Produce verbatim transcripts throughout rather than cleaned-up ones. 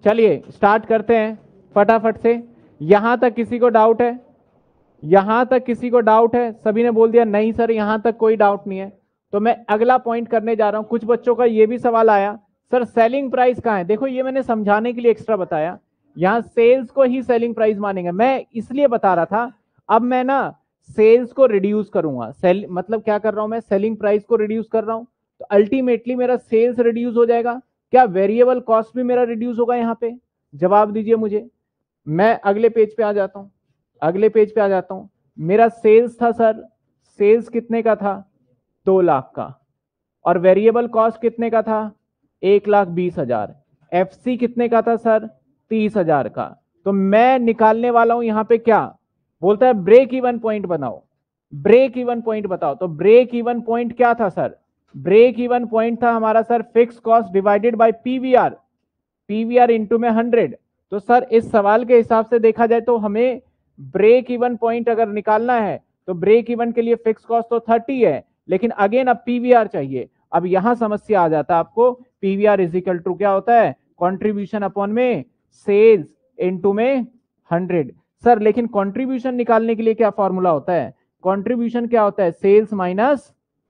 चलिए स्टार्ट करते हैं फटाफट से। यहां तक किसी को डाउट है? यहां तक किसी को डाउट है? सभी ने बोल दिया नहीं सर यहां तक कोई डाउट नहीं है। तो मैं अगला पॉइंट करने जा रहा हूं। कुछ बच्चों का ये भी सवाल आया सर सेलिंग प्राइस कहां है? देखो ये मैंने समझाने के लिए एक्स्ट्रा बताया, यहां सेल्स को ही सेलिंग प्राइस मानेंगे। मैं इसलिए बता रहा था, अब मैं ना सेल्स को रिड्यूस करूंगा। सेल मतलब क्या कर रहा हूं मैं? सेलिंग प्राइस को रिड्यूस कर रहा हूं, तो अल्टीमेटली मेरा सेल्स रिड्यूस हो जाएगा। क्या वेरिएबल कॉस्ट भी मेरा रिड्यूस होगा? यहां पे जवाब दीजिए मुझे। मैं अगले पेज पे आ जाता हूं, अगले पेज पे आ जाता हूं। मेरा सेल्स था सर, सेल्स कितने का था? दो लाख का। और वेरिएबल कॉस्ट कितने का था? एक लाख बीस हजार। एफसी कितने का था सर? तीस हजार का। तो मैं निकालने वाला हूं यहां पे क्या बोलता है, ब्रेक इवन पॉइंट बनाओ। ब्रेक इवन पॉइंट बताओ। तो ब्रेक इवन पॉइंट क्या था सर? ब्रेक इवन पॉइंट था हमारा sir fix cost divided by PVR, PVR into में हंड्रेड। तो सर इस सवाल के हिसाब से देखा जाए तो हमें ब्रेक इवन पॉइंट अगर निकालना है तो ब्रेक इवन के लिए फिक्स कॉस्ट तो थर्टी है, लेकिन अगेन अब पीवीआर चाहिए। अब यहां समस्या आ जाता है आपको, पीवीआर इज इक्वल टू क्या होता है? कंट्रीब्यूशन अपॉन में सेल्स इनटू में हंड्रेड। सर लेकिन कंट्रीब्यूशन निकालने के लिए क्या फॉर्मूला होता है? कंट्रीब्यूशन क्या होता है? Sales minus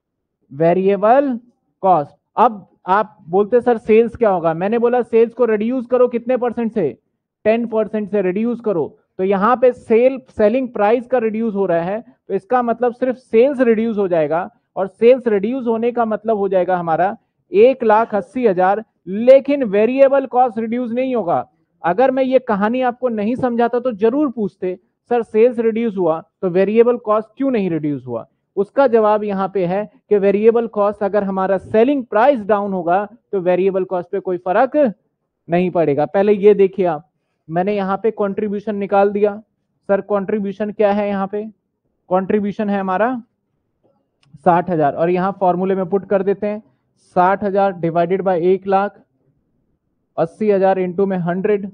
variable cost. अब आप बोलते सर सेल्स क्या होगा? मैंने बोला सेल्स को रिड्यूस करो कितने परसेंट से? टेन परसेंट से रिड्यूस करो। तो यहां पे सेल सेलिंग प्राइस का रिड्यूस हो रहा है, तो इसका मतलब सिर्फ सेल्स रिड्यूस हो जाएगा, और सेल्स रिड्यूस होने का मतलब हो जाएगा हमारा एक लाख अस्सी हजार, लेकिन वेरिएबल कॉस्ट रिड्यूस नहीं होगा। अगर मैं ये कहानी आपको नहीं समझाता तो जरूर पूछते सर सेल्स रिड्यूस हुआ तो वेरिएबल कॉस्ट क्यों नहीं रिड्यूस हुआ? उसका जवाब यहां पे है कि वेरिएबल कॉस्ट अगर हमारा सेलिंग प्राइस डाउन होगा तो वेरिएबल कॉस्ट पे कोई फर्क नहीं पड़ेगा। पहले ये देखिए आप, मैंने यहां पे कंट्रीब्यूशन निकाल दिया। सर कंट्रीब्यूशन क्या है? यहां पे कंट्रीब्यूशन है हमारा साठ हजार, और यहां फॉर्मूले में पुट कर देते हैं साठ हजार डिवाइडेड बाय एक लाख, अस्सी हजार इंटू में हंड्रेड,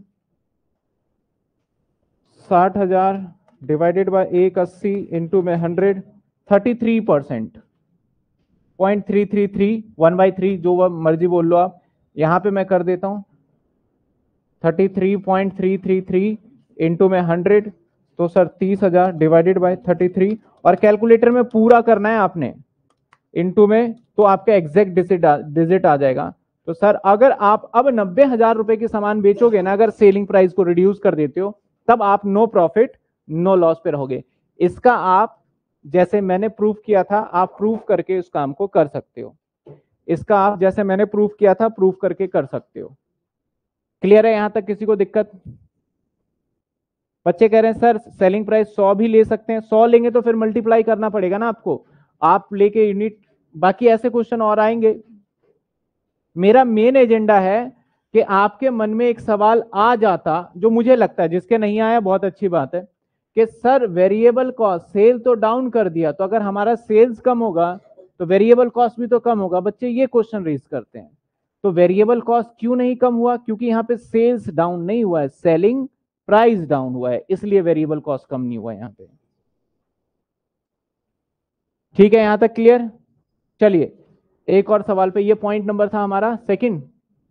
साठ हजार डिवाइडेड बाय एक अस्सी इंटू में hundred, thirty three percent, point three three three, one by three जो मर्जी बोल लो आप। यहां पे मैं कर देता हूं thirty three point three three three into में हंड्रेड, तो सर तीस हजार डिवाइडेड बाय थर्टी थ्री, और कैलकुलेटर में पूरा करना है आपने इंटू में, तो आपका एग्जैक्ट डिजिट डिजिट आ जाएगा। तो सर अगर आप अब नब्बे हजार रुपए के सामान बेचोगे ना, अगर सेलिंग प्राइस को रिड्यूस कर देते हो, तब आप नो प्रॉफिट नो लॉस पे रहोगे। इसका आप जैसे मैंने प्रूफ किया था, आप प्रूफ करके इस काम को कर सकते हो। इसका आप जैसे मैंने प्रूफ किया था प्रूफ करके कर सकते हो। क्लियर है? यहां तक किसी को दिक्कत? बच्चे कह रहे हैं सर सेलिंग प्राइस सौ भी ले सकते हैं। सौ लेंगे तो फिर मल्टीप्लाई करना पड़ेगा ना आपको, आप लेके यूनिट। बाकी ऐसे क्वेश्चन और आएंगे। मेरा मेन एजेंडा है कि आपके मन में एक सवाल आ जाता, जो मुझे लगता है, जिसके नहीं आया बहुत अच्छी बात है, कि सर वेरिएबल कॉस्ट सेल तो डाउन कर दिया, तो अगर हमारा सेल्स कम होगा तो वेरिएबल कॉस्ट भी तो कम होगा। बच्चे ये क्वेश्चन रेज करते हैं। तो वेरिएबल कॉस्ट क्यों नहीं कम हुआ? क्योंकि यहां पे सेल्स डाउन नहीं हुआ है, सेलिंग प्राइस डाउन हुआ है, इसलिए वेरिएबल कॉस्ट कम नहीं हुआ है यहां पे। ठीक है यहां तक क्लियर? चलिए एक और सवाल पे, ये पॉइंट नंबर था हमारा सेकंड।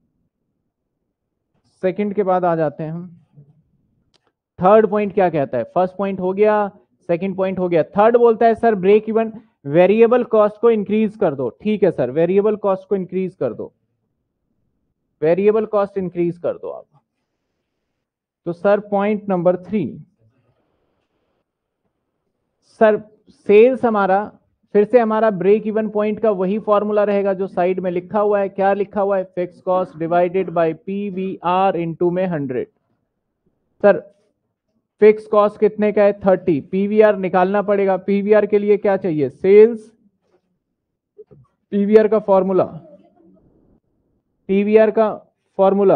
सेकंड के बाद आ जाते हैं हम थर्ड पॉइंट। क्या कहता है? फर्स्ट पॉइंट हो गया, सेकंड पॉइंट हो गया, थर्ड बोलता है sir break even variable cost को इंक्रीज कर दो। ठीक है सर, वेरिएबल कॉस्ट को इंक्रीज कर दो, वेरिएबल कॉस्ट इंक्रीज कर दो आप। तो sir point number three, sir sales हमारा फिर से हमारा ब्रेक इवन पॉइंट का वही फॉर्मूला रहेगा जो साइड में लिखा हुआ है। क्या लिखा हुआ है? Fix cost divided by PVR into में हंड्रेड। सर फिक्स कॉस्ट कितने का है? थर्टी। पीवीआर निकालना पड़ेगा। पीवीआर के लिए क्या चाहिए? सेल्स। पीवीआर का फॉर्मूला, पीवीआर का formula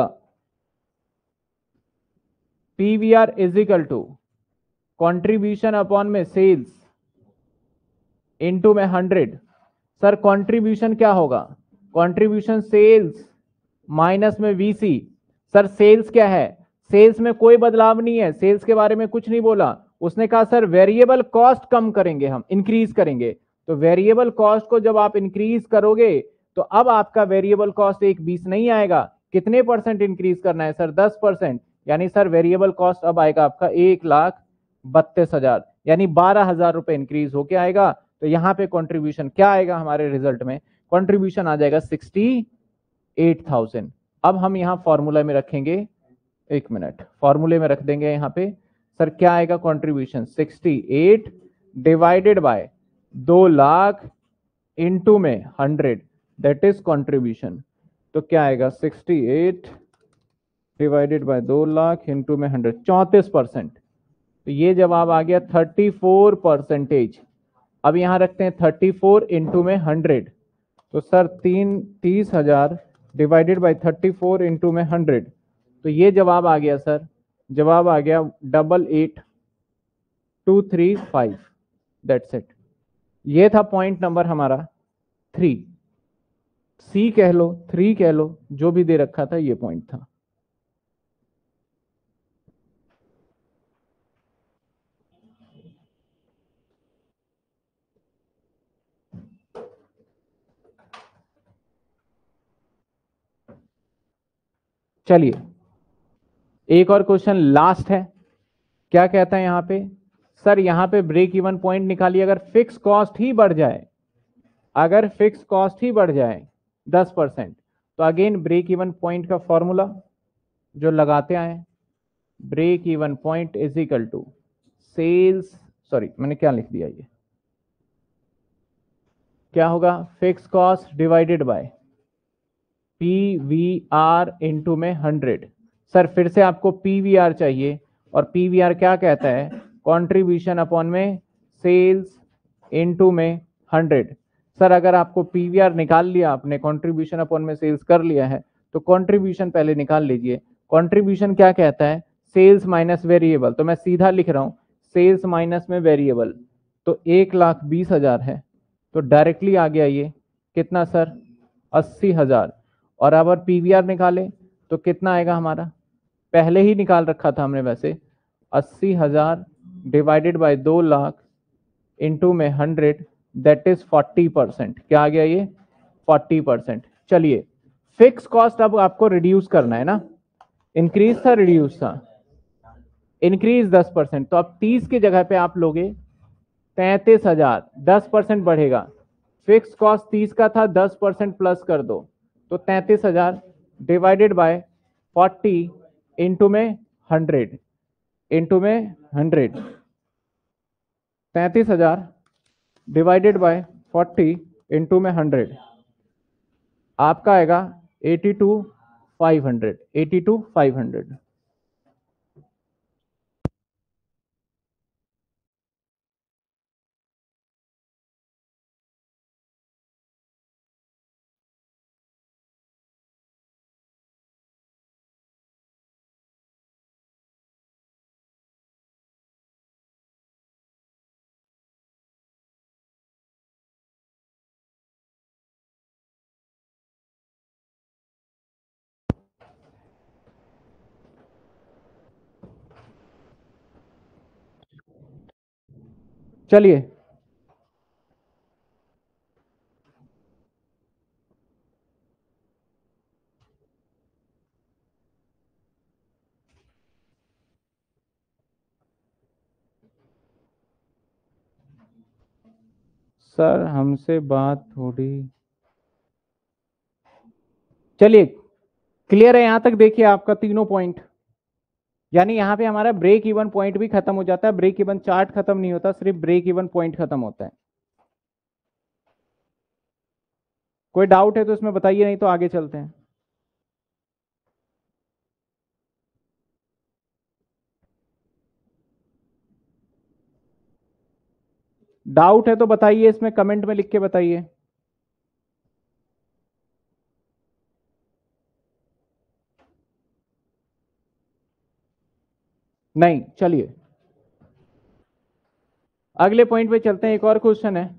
PVR is equal to contribution upon में सेल्स इनटू में हंड्रेड। सर कंट्रीब्यूशन क्या होगा? कंट्रीब्यूशन सेल्स माइनस में वीसी। सर सेल्स क्या है? सेल्स में कोई बदलाव नहीं है, सेल्स के बारे में कुछ नहीं बोला। उसने कहा सर वेरिएबल कॉस्ट कम करेंगे, हम इंक्रीज करेंगे। तो वेरिएबल कॉस्ट को जब आप इंक्रीज करोगे तो अब आपका वेरिएबल कॉस्ट एक बीस नहीं आएगा, कितने परसेंट इंक्रीज करना है सर? दस परसेंट। यानी सर वेरिएबल कॉस्ट अब आएगा आपका एक लाख बत्तीस हजार, यानी बारह हजार रुपए इंक्रीज होके आएगा। तो यहाँ पे कंट्रीब्यूशन क्या आएगा हमारे रिजल्ट में? कंट्रीब्यूशन आ जाएगा सिक्सटी एट थाउजेंड। अब हम यहाँ फॉर्मूला में रखेंगे, एक मिनट, फॉर्मूले में रख देंगे यहाँ पे सर क्या आएगा contribution? Sixty eight divided by दो लाख इंटू में हंड्रेड, दैट इज कंट्रीब्यूशन। तो क्या आएगा? सिक्सटी एट डिवाइडेड बाय दो लाख इंटू में हंड्रेड, चौंतीस परसेंट। तो ये जवाब आ गया थर्टी फोर परसेंटेज। अब यहां रखते हैं थर्टी फोर इंटू में हंड्रेड, तो सर तीन तीस हजार divided by thirty four into में हंड्रेड, तो ये जवाब आ गया सर, जवाब आ गया double eight two three five. That's it. ये था पॉइंट नंबर हमारा थ्री, सी कह लो, थ्री कह लो, जो भी दे रखा था ये पॉइंट था। चलिए एक और क्वेश्चन लास्ट है। क्या कहता है यहां पे? सर यहां पे ब्रेक इवन पॉइंट निकालिए अगर फिक्स कॉस्ट ही बढ़ जाए, अगर फिक्स कॉस्ट ही बढ़ जाए दस परसेंट, तो अगेन ब्रेक इवन पॉइंट का फॉर्मूला जो लगाते आए, break even point is equal to sales, sorry मैंने क्या लिख दिया, ये क्या होगा? Fix cost divided by P V R into में हंड्रेड। सर फिर से आपको पी वी आर चाहिए, और पी वी आर क्या कहता है? कंट्रीब्यूशन अपॉन में सेल्स इंटू में हंड्रेड। सर अगर आपको पी वी आर निकाल लिया आपने, कंट्रीब्यूशन अपॉन में सेल्स कर लिया है, तो कंट्रीब्यूशन पहले निकाल लीजिए। कंट्रीब्यूशन क्या कहता है? Sales minus variable. तो मैं सीधा लिख रहा हूं सेल्स माइनस में वेरिएबल, तो एक लाख बीस हजार है, तो डायरेक्टली आ गया ये कितना सर? अस्सी हजार। और अगर पीवीआर निकाले तो कितना आएगा हमारा? पहले ही निकाल रखा था हमने वैसे, अस्सी हजार डिवाइडेड बाय दो लाख इंटू में hundred, that is forty percent. क्या आ गया ये? Forty percent. चलिए फिक्स कॉस्ट अब आपको रिड्यूस करना है ना, इंक्रीज था रिड्यूस था? इंक्रीज दस परसेंट, तो अब तीस की जगह पे आप लोगे तैंतीस हजार, दस परसेंट बढ़ेगा। फिक्स कॉस्ट तीस का था, दस परसेंट प्लस कर दो, तो तैंतीस हजार डिवाइडेड बाय फोर्टी इंटू में हंड्रेड, इंटू में हंड्रेड, तैंतीस हजार डिवाइडेड बाय फोर्टी इंटू में हंड्रेड, आपका आएगा eighty two five hundred, eighty two five hundred. चलिए सर हमसे बात थोड़ी, चलिए क्लियर है यहां तक? देखिए आपका तीनों पॉइंट, यानी यहां पे हमारा ब्रेक इवन पॉइंट भी खत्म हो जाता है, ब्रेक इवन चार्ट खत्म नहीं होता, सिर्फ ब्रेक इवन पॉइंट खत्म होता है। कोई डाउट है तो इसमें बताइए, नहीं तो आगे चलते हैं। डाउट है तो बताइए, इसमें कमेंट में लिख के बताइए। नहीं, चलिए अगले पॉइंट पे चलते हैं। एक और क्वेश्चन है,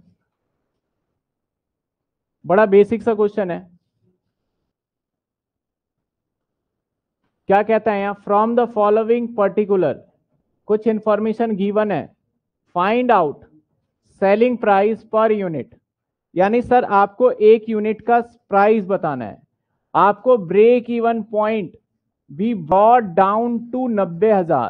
बड़ा बेसिक सा क्वेश्चन है। क्या कहता है यहां? फ्रॉम द फॉलोइंग पर्टिकुलर, कुछ इंफॉर्मेशन गिवन है, find out selling price per unit. यानी सर आपको एक यूनिट का प्राइस बताना है। आपको break even point be brought down to नब्बे हजार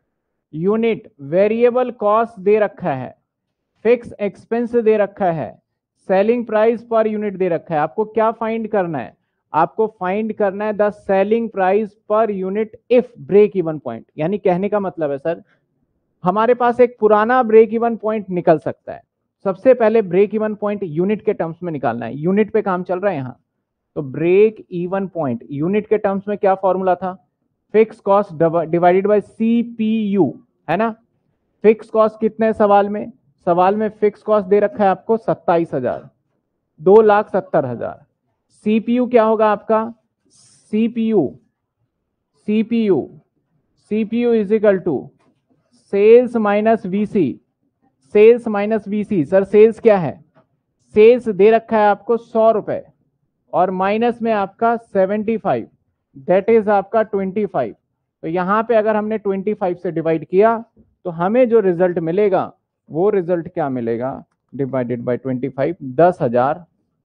यूनिट, वेरिएबल कॉस्ट दे रखा है, फिक्स एक्सपेंस दे रखा है, सेलिंग प्राइस पर यूनिट दे रखा है। आपको क्या फाइंड करना है? आपको फाइंड करना है the selling price per unit if break even point. यानी कहने का मतलब है सर, हमारे पास एक पुराना ब्रेक इवन पॉइंट निकल सकता है। सबसे पहले ब्रेक इवन पॉइंट यूनिट के टर्म्स में निकालना है। यूनिट पे काम चल रहा है यहाँ, तो ब्रेक इवन पॉइंट यूनिट के टर्म्स में क्या फॉर्मूला था? Fix cost divided by CPU, है ना। फिक्स कॉस्ट कितने सवाल में? सवाल में फिक्स कॉस्ट दे रखा है आपको सत्ताईस हजार, दो लाख सत्तर हजार। सीपीयू क्या होगा आपका? CPU CPU CPU is equal to sales minus VC, sales minus VC. Sir sales क्या है? सेल्स दे रखा है आपको सौ रुपए और माइनस में आपका सेवेंटी फाइव, दैट इज आपका ट्वेंटी फाइव। तो यहां पे अगर हमने ट्वेंटी फाइव से डिवाइड किया तो हमें जो रिजल्ट मिलेगा वो रिजल्ट क्या मिलेगा? डिवाइडेड बाय ट्वेंटी फाइव, दस हजार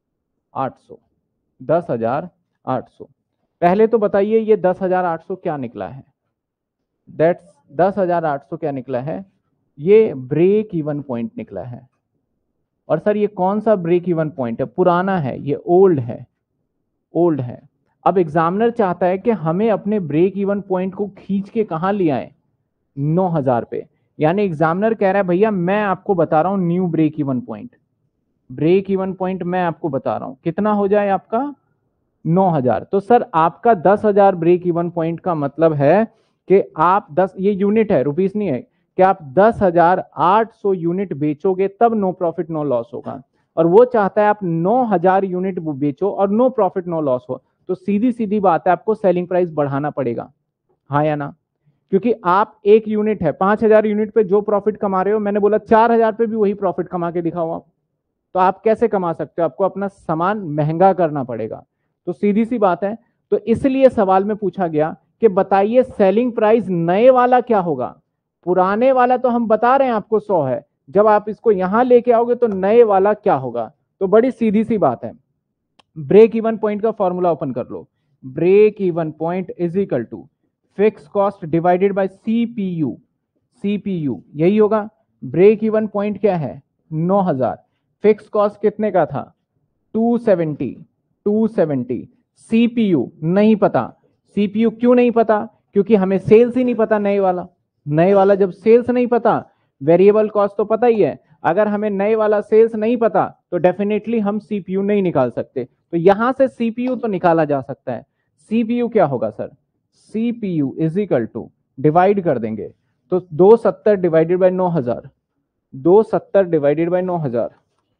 आठ सौ, दस हजार आठ सौ। पहले तो बताइए ये दस हजार आठ सौ क्या निकला है? दैट्स दस हजार आठ सौ क्या निकला है? ये ब्रेक इवन पॉइंट निकला है। और सर ये कौन सा ब्रेक इवन पॉइंट है? पुराना है, ये ओल्ड है, ओल्ड है। अब एग्जामिनर चाहता है कि हमें अपने ब्रेक इवन पॉइंट को खींच के कहां ले आए? नौ हजार पे। यानी एग्जामिनर कह रहा है भैया मैं आपको बता रहा हूं new break even point, break even point मैं आपको बता रहा हूं कितना हो जाए आपका? नौ हजार। तो सर आपका दस हजार ब्रेक इवन पॉइंट का मतलब है कि आप दस, ये यूनिट है रुपीस नहीं है, कि आप दस हजार आठ सौ यूनिट बेचोगे तब नो प्रॉफिट नो लॉस होगा। और वो चाहता है आप नौ हजार यूनिट बेचो और नो प्रॉफिट नो लॉस हो। तो सीधी सीधी बात है, आपको सेलिंग प्राइस बढ़ाना पड़ेगा, हाँ या ना? क्योंकि आप एक यूनिट है, पांच हजार यूनिट पे जो प्रॉफिट कमा रहे हो, मैंने बोला चार हजार पे भी वही प्रॉफिट कमा के दिखाओ आप। तो आप कैसे कमा सकते हो? आपको अपना सामान महंगा करना पड़ेगा। तो सीधी सी बात है। तो इसलिए सवाल में पूछा गया कि बताइए सेलिंग प्राइस नए वाला क्या होगा? पुराने वाला तो हम बता रहे हैं आपको सौ है, जब आप इसको यहां लेके आओगे तो नए वाला क्या होगा? तो बड़ी सीधी सी बात है, ब्रेक इवन पॉइंट का फॉर्मूला ओपन कर लो। Break even point is equal to fix cost divided by CPU, CPU यही होगा। ब्रेक इवन पॉइंट क्या है? नौ हजार। फिक्स कॉस्ट कितने का था? Two seventy, two seventy. CPU नहीं पता। सीपीयू क्यों नहीं पता? क्योंकि हमें सेल्स ही नहीं पता नए वाला। नए वाला जब सेल्स नहीं पता, वेरिएबल कॉस्ट तो पता ही है, अगर हमें नए वाला सेल्स नहीं पता तो डेफिनेटली हम सीपीयू नहीं निकाल सकते। तो यहां से सीपीयू तो निकाला जा सकता है। सीपीयू क्या होगा sir? CPU is equal to, divide कर देंगे तो दो सत्तर डिवाइडेड बाय नौ हजार, दो सत्तर डिवाइडेड बाय नौ हजार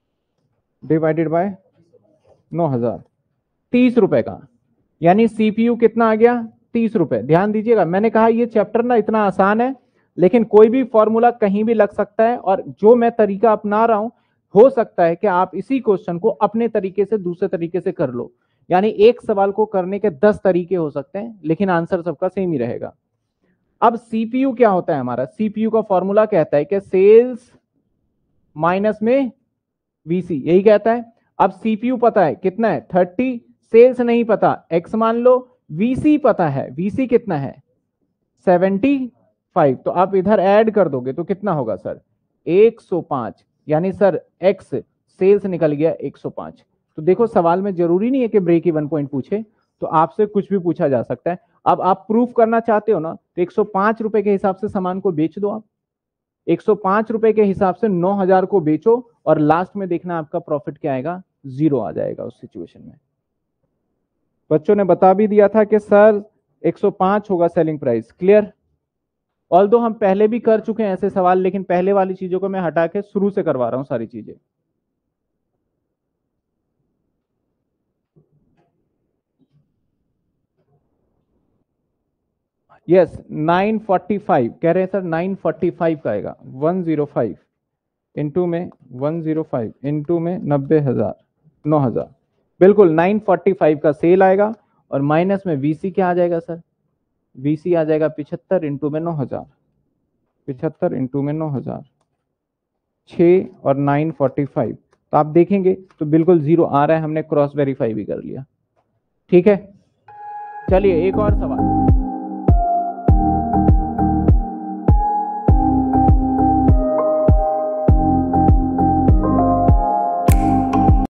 डिवाइडेड बाय नौ हजार, तीस रुपए का। यानी सीपीयू कितना आ गया? तीस रुपए। ध्यान दीजिएगा, मैंने कहा ये चैप्टर ना इतना आसान है, लेकिन कोई भी फॉर्मूला कहीं भी लग सकता है। और जो मैं तरीका अपना रहा हूं, हो सकता है कि आप इसी क्वेश्चन को अपने तरीके से दूसरे तरीके से कर लो। यानी एक सवाल को करने के दस तरीके हो सकते हैं, लेकिन आंसर सबका सेम ही रहेगा। अब सीपीयू क्या होता है हमारा? सीपीयू का फॉर्मूला कहता है कि सेल्स माइनस में वीसी, यही कहता है। अब सीपीयू पता है कितना है? थर्टी। सेल्स नहीं पता, एक्स मान लो। वीसी पता है, वीसी कितना है? Seventy five. तो आप इधर ऐड कर दोगे तो कितना होगा सर? एक सौ पाँच। यानी सर एक्स सेल्स निकल गया एक सौ पाँच। तो देखो सवाल में जरूरी नहीं है कि ब्रेक इवन पॉइंट पूछे, तो आपसे कुछ भी पूछा जा सकता है। अब आप प्रूफ करना चाहते हो ना, तो एक सौ पाँच रुपए के हिसाब से सामान को बेच दो आप। एक सौ पाँच रुपए के हिसाब से नौ हजार को बेचो और लास्ट में देखना आपका प्रॉफिट क्या आएगा? जीरो आ जाएगा उस सिचुएशन में। बच्चों ने बता भी दिया था कि सर एक सौ पाँच होगा सेलिंग प्राइस। क्लियर? ऑल्दो हम पहले भी कर चुके हैं ऐसे सवाल, लेकिन पहले वाली चीजों को मैं हटा के शुरू से करवा रहा हूं सारी चीजें। यस, नाइन फोर्टी फाइव कह रहे हैं सर, नाइन फोर्टी फाइव का आएगा। वन जीरो फाइव इंटू में वन जीरो फाइव इंटू में नब्बे हजार, नौ हजार। बिल्कुल नाइन फोर्टी फाइव का सेल आएगा और माइनस में वीसी क्या आ जाएगा सर? वीसी आ जाएगा पिछहत्तर इंटू में नौ हजार, पिछहत्तर इंटू में नौ हजार, छः और नाइन फोर्टी फाइव। तो आप देखेंगे तो बिल्कुल जीरो आ रहा है, हमने क्रॉस वेरीफाई भी कर लिया। ठीक है, चलिए एक और सवाल।